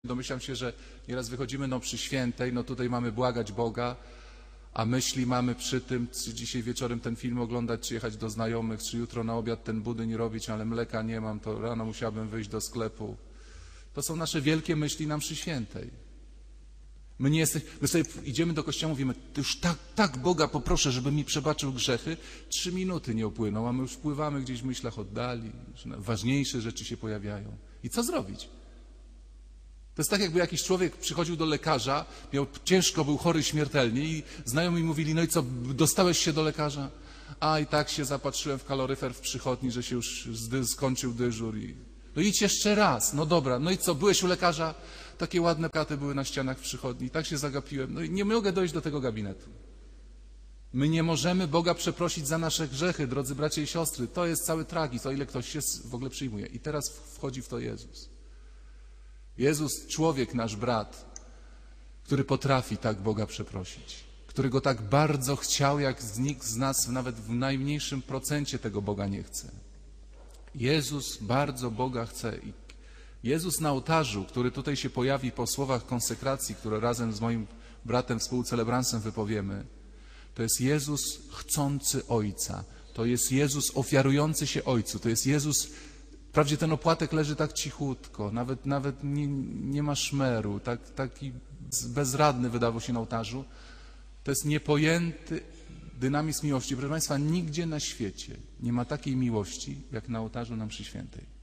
Domyślam się, że nieraz wychodzimy przy świętej, tutaj mamy błagać Boga, a myśli mamy przy tym, czy dzisiaj wieczorem ten film oglądać, czy jechać do znajomych, czy jutro na obiad ten budyń robić, ale mleka nie mam, to rano musiałbym wyjść do sklepu. To są nasze wielkie myśli na mszy świętej. My sobie idziemy do kościoła, mówimy, już tak Boga poproszę, żeby mi przebaczył grzechy. 3 minuty nie upłyną, a my już wpływamy gdzieś w myślach oddali, ważniejsze rzeczy się pojawiają. I co zrobić? To jest tak, jakby jakiś człowiek przychodził do lekarza, ciężko był chory śmiertelnie i znajomi mówili, no i co, dostałeś się do lekarza? A i tak się zapatrzyłem w kaloryfer w przychodni, że się już skończył dyżur. No idź jeszcze raz, no dobra, no i co, byłeś u lekarza? Takie ładne plakaty były na ścianach w przychodni, tak się zagapiłem, no i nie mogę dojść do tego gabinetu. My nie możemy Boga przeprosić za nasze grzechy, drodzy bracia i siostry, to jest cały tragizm, o ile ktoś się w ogóle przyjmuje. I teraz wchodzi w to Jezus. Jezus, człowiek, nasz brat, który potrafi tak Boga przeprosić, który Go tak bardzo chciał, jak nikt z nas nawet w najmniejszym procencie tego Boga nie chce. Jezus bardzo Boga chce i Jezus na ołtarzu, który tutaj się pojawi po słowach konsekracji, które razem z moim bratem, współcelebransem wypowiemy, to jest Jezus chcący Ojca, to jest Jezus ofiarujący się Ojcu, to jest Jezus. Wprawdzie ten opłatek leży tak cichutko, nawet nie ma szmeru, taki bezradny wydawał się na ołtarzu. To jest niepojęty dynamizm miłości. Proszę Państwa, nigdzie na świecie nie ma takiej miłości, jak na ołtarzu na mszy świętej.